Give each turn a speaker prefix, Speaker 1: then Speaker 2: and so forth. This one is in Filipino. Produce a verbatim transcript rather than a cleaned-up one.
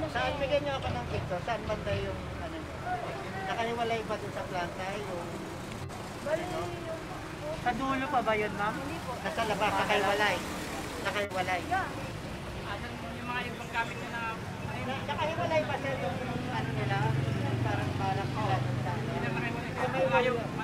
Speaker 1: Saan bigyan niyo ako ng picture? Saan banda yung ano niyo? Nakahiwalay ba dun sa planta yung
Speaker 2: Bali,
Speaker 1: ano?
Speaker 2: yung...
Speaker 3: Sa dulo pa ba yun, ma'am?
Speaker 2: Hindi po.
Speaker 1: Nasa labas, nakahiwalay. Nakahiwalay.
Speaker 2: Yeah.
Speaker 3: Asan yung mga ibang gamit nyo na...
Speaker 1: Na- Nakahiwalay ba sir yung ano nila? Yung parang balak nila dun sa ano?
Speaker 3: Hindi na nakahiwalay.
Speaker 1: Yung may,
Speaker 3: Ayaw.